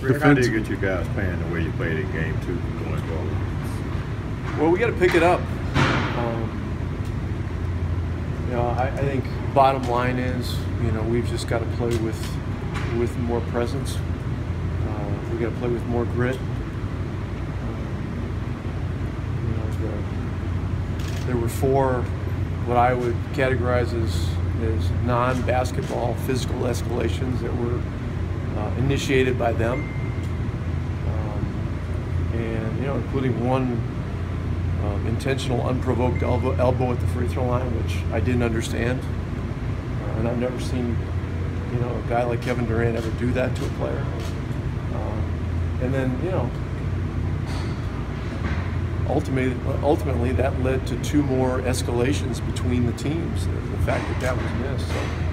How do you get you guys playing the way you played in game 2 going forward? Well, we got to pick it up. I think bottom line is, we've just got to play with more presence. We got to play with more grit. There were 4 what I would categorize as non-basketball physical escalations that were initiated by them, and including one intentional unprovoked elbow at the free throw line, which I didn't understand, and I've never seen a guy like Kevin Durant ever do that to a player. And then ultimately that led to 2 more escalations between the teams. The fact that was missed.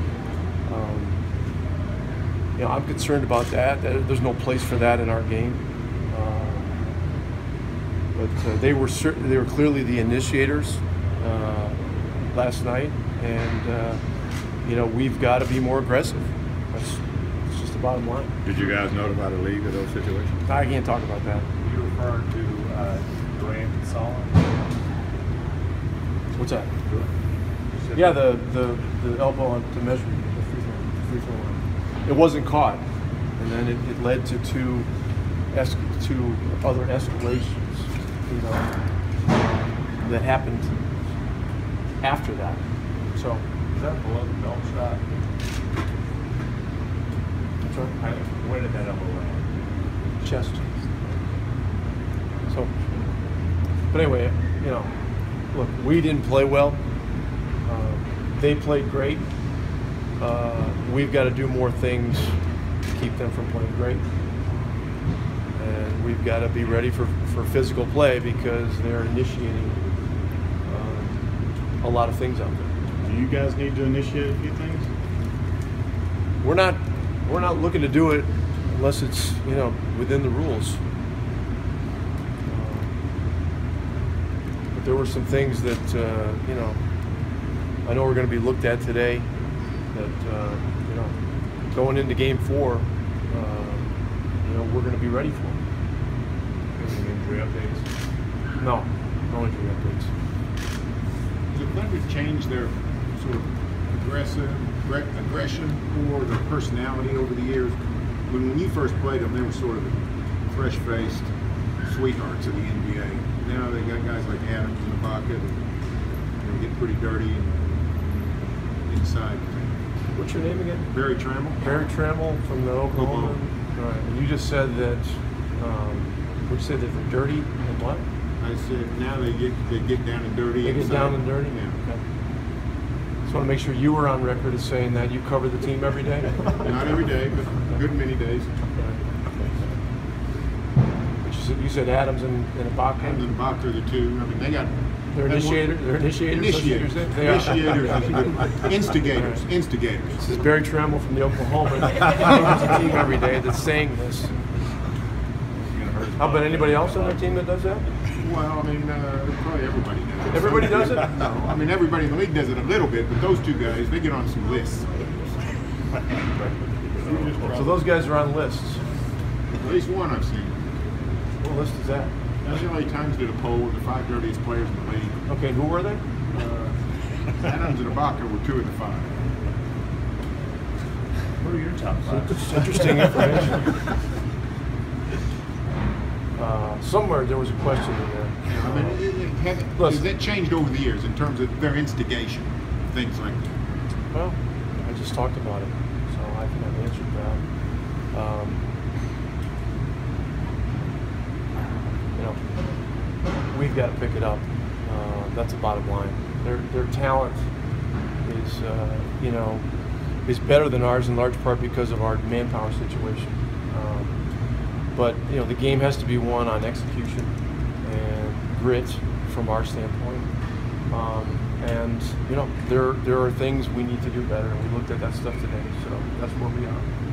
So, I'm concerned about that. There's no place for that in our game. But they were clearly the initiators last night, and we've got to be more aggressive. That's just the bottom line. Did you guys notify the league of those situations? I can't talk about that. You referring to Durant and Solomon? What's that? Yeah, the elbow to measure the free throw line. It wasn't caught, and then it led to two other escalations, that happened after that. So is that below the belt shot? That's right. Where did that elbow land? Chest. So, but anyway, look, we didn't play well. They played great. We've got to do more things to keep them from playing great. And we've got to be ready for physical play because they're initiating a lot of things out there. Do you guys need to initiate a few things? We're not looking to do it unless it's within the rules. But there were some things that I know we're going to be looked at today. That going into Game 4, we're going to be ready for. Any injury updates? No injury updates. Has the Thunder changed their sort of aggression or their personality over the years? When you first played them, they were sort of fresh-faced sweethearts of the NBA. Now they got guys like Adams and Ibaka that get pretty dirty inside. What's your name again? Barry Trammell. Barry Trammell from the Oklahoma. All right. And you just said that. Would you say that they're dirty and what? I said now they get down and dirty. They get down and dirty. Yeah. Okay. Just want to make sure you were on record as saying that you cover the team every day. Not every day, but a good many days. But you said Adams and Ibaka. Adams and Ibaka are the 2. I mean, they got. They're initiators. They're initiators. They are. Initiators. Instigators. Right. Instigators. This is Barry Trammell from the Oklahoma. He covers the team every day that's saying this. How about anybody else on their team that does that? Well, I mean, probably everybody does it. Everybody does it? No, I mean, everybody in the league does it a little bit, but those 2 guys, they get on some lists. So those guys are on lists. At least one I've seen. What list is that? LA Times did a poll with the 5 dirtiest players in the league. Okay, who were they? Adams and Ibaka were 2 of the 5. What are your top 5? It's interesting information. Somewhere there was a question in there. I mean, has that changed over the years in terms of their instigation, things like that? Well, I just talked about it, so I think I've answered that. We've got to pick it up. That's the bottom line. Their talent is better than ours in large part because of our manpower situation. But the game has to be won on execution and grit from our standpoint. And there are things we need to do better, and we looked at that stuff today. So that's where we are.